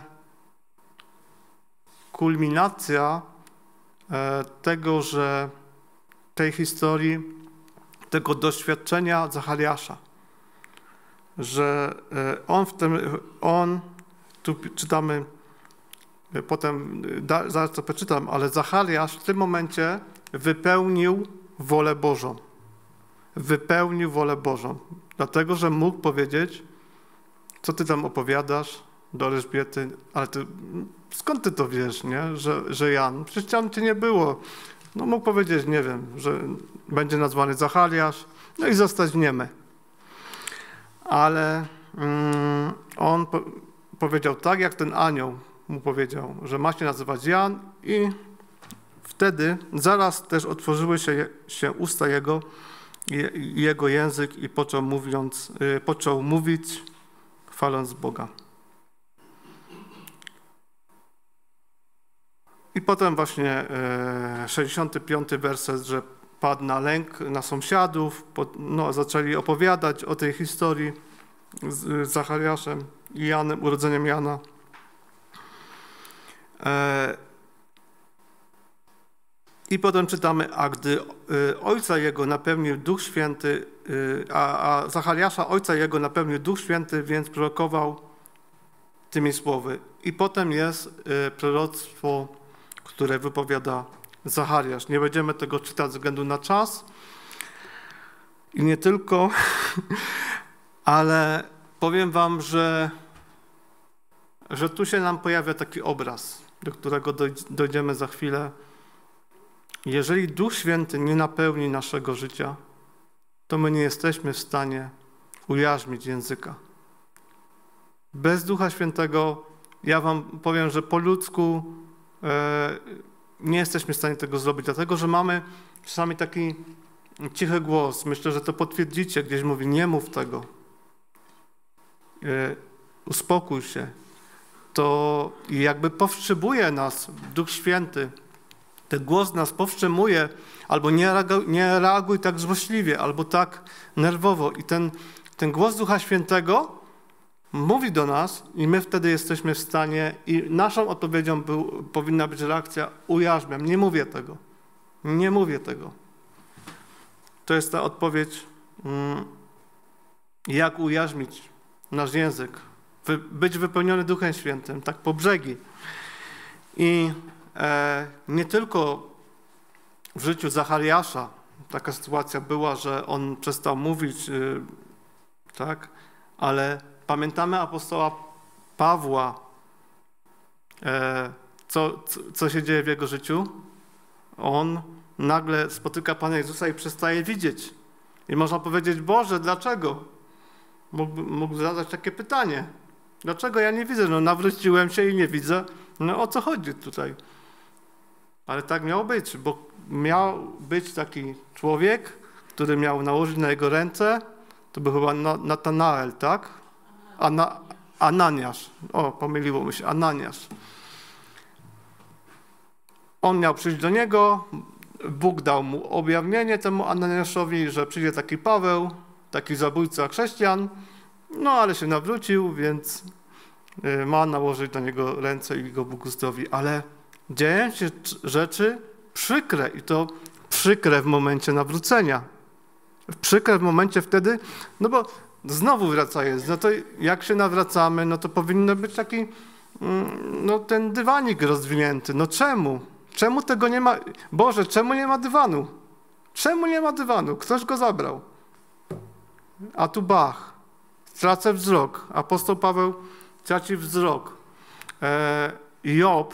kulminacja tego, że tej historii, tego doświadczenia Zachariasza, że on w tym, on, tu czytamy, potem da, zaraz to przeczytam, ale Zachariasz w tym momencie wypełnił wolę Bożą. Wypełnił wolę Bożą. Dlatego, że mógł powiedzieć: co ty tam opowiadasz do Elżbiety, ale ty, skąd ty to wiesz, nie? Że, że Jan? Przecież tam cię nie było. No mógł powiedzieć, nie wiem, że będzie nazwany Zachariasz, no i zostać niemy. Ale mm, on po, powiedział tak, jak ten anioł mu powiedział, że ma się nazywać Jan, i wtedy zaraz też otworzyły się, się usta jego i jego język i począł, mówiąc, począł mówić, chwaląc Boga. I potem właśnie sześćdziesiąty piąty werset, że padł na lęk na sąsiadów, no, zaczęli opowiadać o tej historii z Zachariaszem i Janem, urodzeniem Jana. I potem czytamy: a gdy ojca jego napełnił Duch Święty, a, a Zachariasza ojca jego napełnił Duch Święty, więc prorokował tymi słowy. I potem jest proroctwo, które wypowiada Zachariasz. Nie będziemy tego czytać ze względu na czas i nie tylko, ale powiem wam, że, że tu się nam pojawia taki obraz, do którego dojdziemy za chwilę. Jeżeli Duch Święty nie napełni naszego życia, to my nie jesteśmy w stanie ujarzmić języka. Bez Ducha Świętego, ja wam powiem, że po ludzku e, nie jesteśmy w stanie tego zrobić, dlatego że mamy czasami taki cichy głos. Myślę, że to potwierdzicie. Gdzieś mówi: nie mów tego. E, uspokój się. To jakby powstrzymuje nas Duch Święty. Ten głos nas powstrzymuje, albo nie reaguj, nie reaguj tak złośliwie, albo tak nerwowo. I ten, ten głos Ducha Świętego mówi do nas i my wtedy jesteśmy w stanie, i naszą odpowiedzią był, powinna być reakcja: ujarzmiam, nie mówię tego. Nie mówię tego. To jest ta odpowiedź, jak ujarzmić nasz język. Być wypełniony Duchem Świętym, tak po brzegi. I e, nie tylko w życiu Zachariasza taka sytuacja była, że on przestał mówić, y, tak, ale pamiętamy apostoła Pawła, e, co, co, co się dzieje w jego życiu. On nagle spotyka Pana Jezusa i przestaje widzieć. I można powiedzieć, Boże, dlaczego? Mógł, mógł zadać takie pytanie. Dlaczego ja nie widzę? No nawróciłem się i nie widzę. No o co chodzi tutaj? Ale tak miało być, bo miał być taki człowiek, który miał nałożyć na jego ręce, to był chyba Natanael, tak? Ana, Ananiasz. O, pomyliło mi się, Ananiasz. On miał przyjść do niego, Bóg dał mu objawienie temu Ananiaszowi, że przyjdzie taki Paweł, taki zabójca chrześcijan, no ale się nawrócił, więc ma nałożyć na niego ręce i go Bóg uzdrowi. Ale dzieją się rzeczy przykre i to przykre w momencie nawrócenia. Przykre w momencie wtedy, no bo znowu wraca Jezus. No to jak się nawracamy, no to powinno być taki, no ten dywanik rozwinięty. No czemu? Czemu tego nie ma? Boże, czemu nie ma dywanu? Czemu nie ma dywanu? Ktoś go zabrał. A tu bach. Tracę wzrok. Apostoł Paweł traci wzrok. E, Job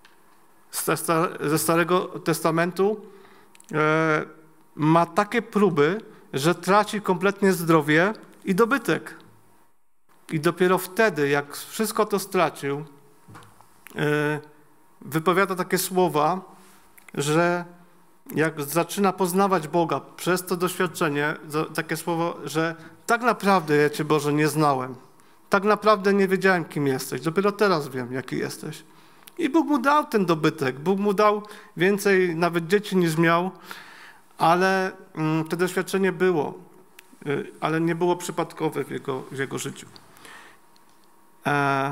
ze Starego Testamentu e, ma takie próby, że traci kompletnie zdrowie i dobytek. I dopiero wtedy, jak wszystko to stracił, e, wypowiada takie słowa, że jak zaczyna poznawać Boga przez to doświadczenie, takie słowo, że tak naprawdę ja Cię, Boże, nie znałem. Tak naprawdę nie wiedziałem, kim jesteś. Dopiero teraz wiem, jaki jesteś. I Bóg mu dał ten dobytek. Bóg mu dał więcej nawet dzieci niż miał, ale mm, to doświadczenie było, y, ale nie było przypadkowe w jego, w jego życiu. E...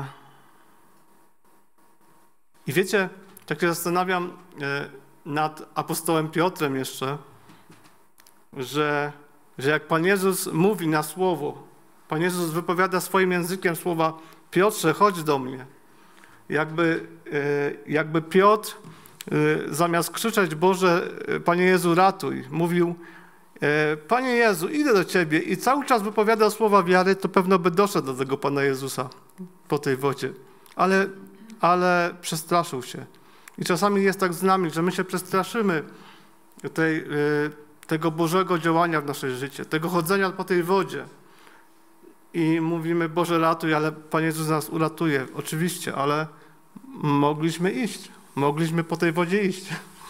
I wiecie, tak się zastanawiam e, nad apostołem Piotrem jeszcze, że, że jak Pan Jezus mówi na słowo, Pan Jezus wypowiada swoim językiem słowa: Piotrze, chodź do mnie. Jakby, e, jakby Piotr e, zamiast krzyczeć: Boże, Panie Jezu, ratuj, mówił: e, Panie Jezu, idę do Ciebie, i cały czas wypowiadał słowa wiary, to pewno by doszedł do tego Pana Jezusa po tej wodzie. Ale, ale przestraszył się. I czasami jest tak z nami, że my się przestraszymy tej, tego Bożego działania w nasze życie, tego chodzenia po tej wodzie. I mówimy: Boże, ratuj, ale Pan Jezus nas uratuje. Oczywiście, ale mogliśmy iść. Mogliśmy po tej wodzie iść.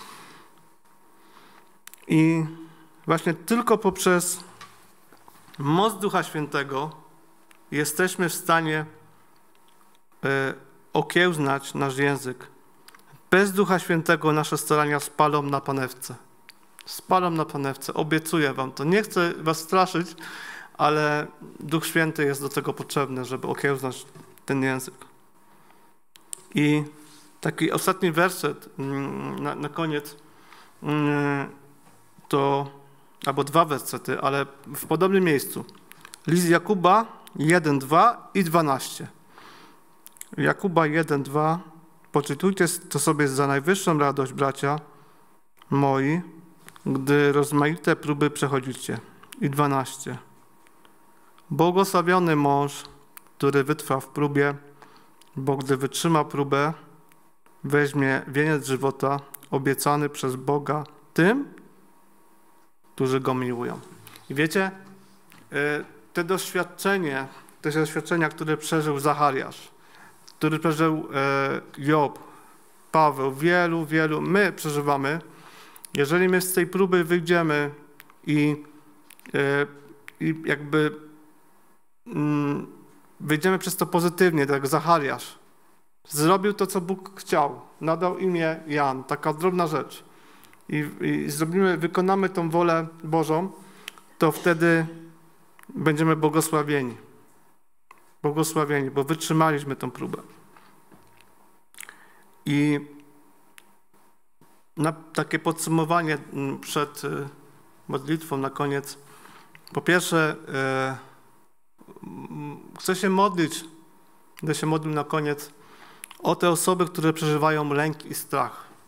I właśnie tylko poprzez moc Ducha Świętego jesteśmy w stanie okiełznać nasz język. Bez Ducha Świętego nasze starania spalą na panewce. Spalą na panewce. Obiecuję wam to. Nie chcę was straszyć, ale Duch Święty jest do tego potrzebny, żeby okiełznać ten język. I taki ostatni werset na, na koniec to, albo dwa wersety, ale w podobnym miejscu. List Jakuba jeden, dwa i dwanaście. Jakuba jeden, dwa. Poczytujcie to sobie za najwyższą radość, bracia moi, gdy rozmaite próby przechodzicie. I dwanaście. Błogosławiony mąż, który wytrwa w próbie, bo gdy wytrzyma próbę, weźmie wieniec żywota obiecany przez Boga tym, którzy Go miłują. I wiecie, te doświadczenie, te doświadczenia, które przeżył Zachariasz, który przeżył Job, Paweł, wielu, wielu, my przeżywamy. Jeżeli my z tej próby wyjdziemy i, i jakby mm, wyjdziemy przez to pozytywnie, tak jak Zachariasz, zrobił to, co Bóg chciał, nadał imię Jan, taka drobna rzecz, i, i zrobimy, wykonamy tą wolę Bożą, to wtedy będziemy błogosławieni. Błogosławieni, bo wytrzymaliśmy tą próbę. I na takie podsumowanie przed modlitwą na koniec. Po pierwsze, e, chcę się modlić, będę się modlił na koniec o te osoby, które przeżywają lęk i strach.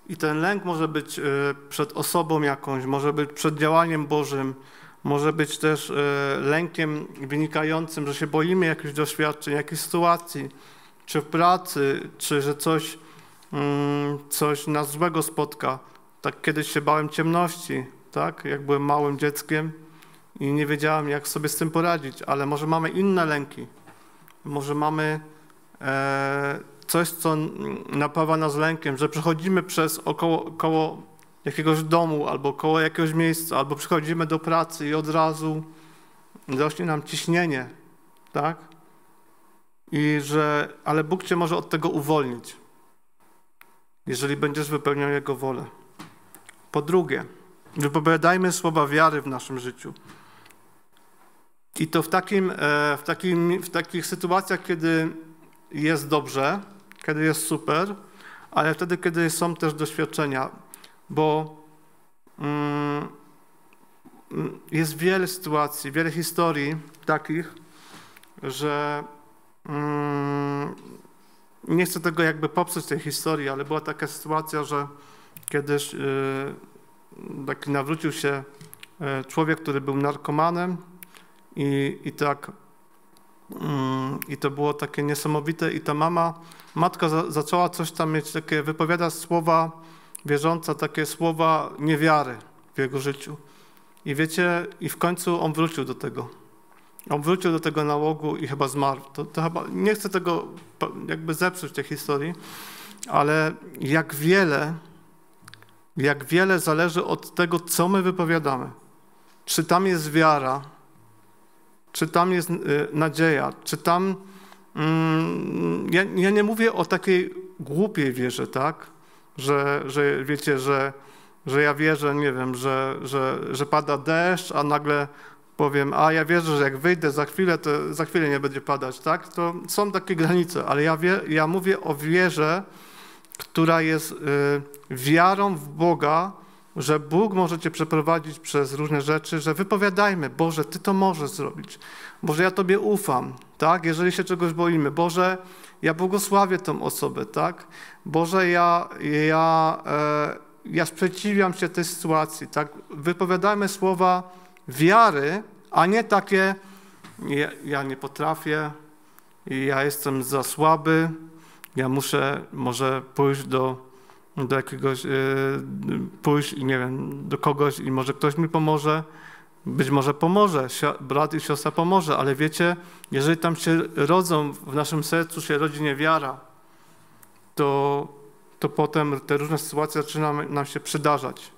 I ten lęk może być przed osobą jakąś, może być przed działaniem Bożym, może być też lękiem wynikającym, że się boimy jakichś doświadczeń, jakichś sytuacji, czy w pracy, czy że coś, coś nas złego spotka. Tak kiedyś się bałem ciemności, tak? Jak byłem małym dzieckiem i nie wiedziałem, jak sobie z tym poradzić, ale może mamy inne lęki. Może mamy e, coś, co napawa nas lękiem, że przechodzimy przez około, koło jakiegoś domu albo koło jakiegoś miejsca, albo przychodzimy do pracy i od razu rośnie nam ciśnienie, tak? I że, ale Bóg cię może od tego uwolnić, jeżeli będziesz wypełniał Jego wolę. Po drugie, wypowiadajmy słowa wiary w naszym życiu. I to w, takim, w, takim, w takich sytuacjach, kiedy jest dobrze, kiedy jest super, ale wtedy, kiedy są też doświadczenia, bo mm, jest wiele sytuacji, wiele historii takich, że mm, nie chcę tego jakby popsuć tej historii, ale była taka sytuacja, że kiedyś yy, taki nawrócił się yy, człowiek, który był narkomanem i, i tak yy, i to było takie niesamowite i ta mama, matka za, zaczęła coś tam mieć takie, wypowiadać słowa wierzące, takie słowa niewiary w jego życiu. I wiecie, i w końcu on wrócił do tego. On wrócił do tego nałogu i chyba zmarł. To, to chyba, nie chcę tego jakby zepsuć tej historii, ale jak wiele, jak wiele zależy od tego, co my wypowiadamy. Czy tam jest wiara, czy tam jest y, nadzieja, czy tam... Mm, ja, ja nie mówię o takiej głupiej wierze, tak? Że, że wiecie, że, że ja wierzę, nie wiem, że, że, że pada deszcz, a nagle powiem, a ja wierzę, że jak wyjdę za chwilę, to za chwilę nie będzie padać, tak? To są takie granice, ale ja, wie, ja mówię o wierze, która jest y, wiarą w Boga, że Bóg może cię przeprowadzić przez różne rzeczy, że wypowiadajmy, Boże, Ty to możesz zrobić. Boże, ja Tobie ufam, tak? Jeżeli się czegoś boimy. Boże, ja błogosławię tą osobę, tak? Boże, ja, ja, e, ja sprzeciwiam się tej sytuacji, tak? Wypowiadajmy słowa wiary, a nie takie ja, ja nie potrafię, ja jestem za słaby, ja muszę może pójść do, do jakiegoś, yy, pójść i nie wiem, do kogoś i może ktoś mi pomoże. Być może pomoże, brat i siostra pomoże, ale wiecie, jeżeli tam się rodzą, w naszym sercu się rodzi niewiara, to, to potem te różne sytuacje zaczynają nam się przydarzać.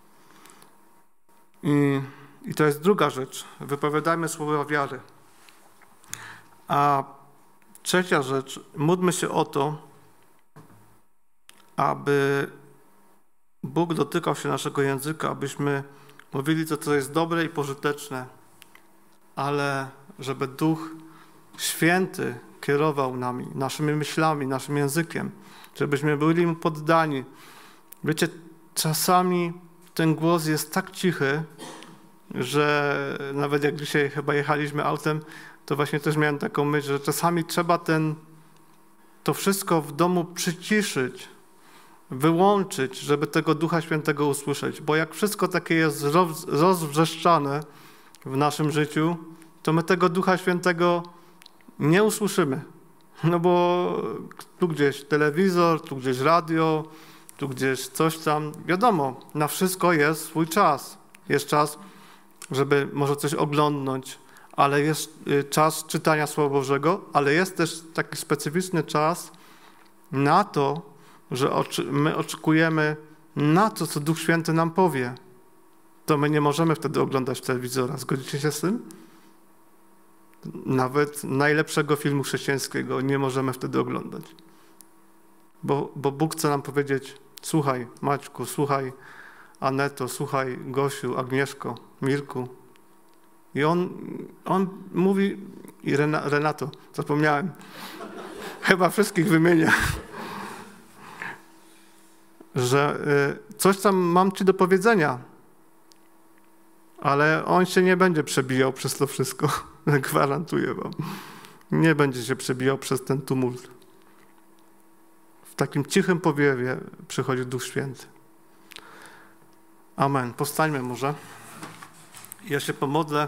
I, i to jest druga rzecz. Wypowiadajmy słowa wiary. A trzecia rzecz, módlmy się o to, aby Bóg dotykał się naszego języka, abyśmy mówili to, co jest dobre i pożyteczne, ale żeby Duch Święty kierował nami, naszymi myślami, naszym językiem, żebyśmy byli Mu poddani. Wiecie, czasami ten głos jest tak cichy, że nawet jak dzisiaj chyba jechaliśmy autem, to właśnie też miałem taką myśl, że czasami trzeba ten, to wszystko w domu przyciszyć, wyłączyć, żeby tego Ducha Świętego usłyszeć. Bo jak wszystko takie jest roz, rozwrzeszczane w naszym życiu, to my tego Ducha Świętego nie usłyszymy. No bo tu gdzieś telewizor, tu gdzieś radio, tu gdzieś coś tam. Wiadomo, na wszystko jest swój czas. Jest czas, żeby może coś oglądnąć, ale jest czas czytania Słowa Bożego, ale jest też taki specyficzny czas na to, że my oczekujemy na to, co Duch Święty nam powie. To my nie możemy wtedy oglądać telewizora. Zgodzicie się z tym? Nawet najlepszego filmu chrześcijańskiego nie możemy wtedy oglądać. Bo, bo Bóg chce nam powiedzieć, słuchaj Maćku, słuchaj Aneto, słuchaj Gosiu, Agnieszko, Mirku. I On, on mówi, i Rena, Renato, zapomniałem, chyba wszystkich wymienię, że y, coś tam mam ci do powiedzenia, ale on się nie będzie przebijał przez to wszystko, gwarantuję wam. Nie będzie się przebijał przez ten tumult. takim cichym powiewie przychodzi Duch Święty. Amen. Powstańmy może. Ja się pomodlę.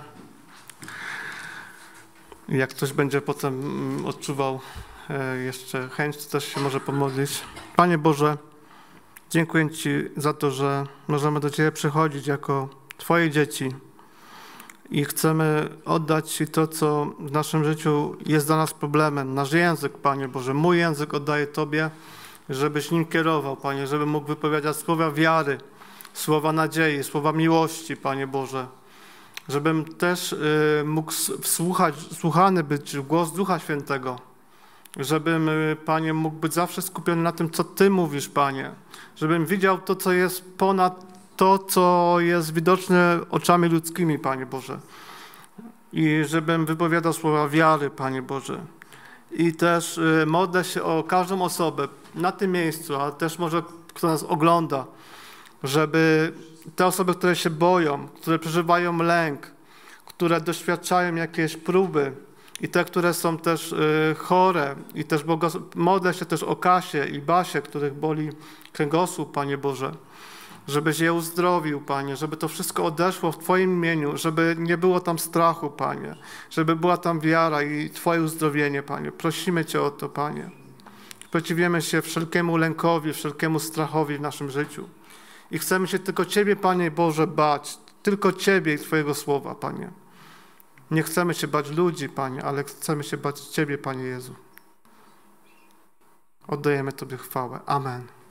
Jak ktoś będzie potem odczuwał jeszcze chęć, to też się może pomodlić. Panie Boże, dziękuję Ci za to, że możemy do Ciebie przychodzić jako Twoje dzieci i chcemy oddać Ci to, co w naszym życiu jest dla nas problemem. Nasz język, Panie Boże, mój język oddaję Tobie, żebyś nim kierował, Panie, żebym mógł wypowiadać słowa wiary, słowa nadziei, słowa miłości, Panie Boże. Żebym też y, mógł wsłuchać, słuchany być w głos Ducha Świętego. Żebym, y, Panie, mógł być zawsze skupiony na tym, co Ty mówisz, Panie. Żebym widział to, co jest ponad to, co jest widoczne oczami ludzkimi, Panie Boże. I żebym wypowiadał słowa wiary, Panie Boże. I też y, modlę się o każdą osobę na tym miejscu, ale też może kto nas ogląda, żeby te osoby, które się boją, które przeżywają lęk, które doświadczają jakiejś próby i te, które są też y, chore i też błogos- modlę się też o Kasię i Basię, których boli kręgosłup, Panie Boże, żebyś je uzdrowił, Panie, żeby to wszystko odeszło w Twoim imieniu, żeby nie było tam strachu, Panie, żeby była tam wiara i Twoje uzdrowienie, Panie. Prosimy Cię o to, Panie. Sprzeciwiamy się wszelkiemu lękowi, wszelkiemu strachowi w naszym życiu. I chcemy się tylko Ciebie, Panie Boże, bać. Tylko Ciebie i Twojego słowa, Panie. Nie chcemy się bać ludzi, Panie, ale chcemy się bać Ciebie, Panie Jezu. Oddajemy Tobie chwałę. Amen.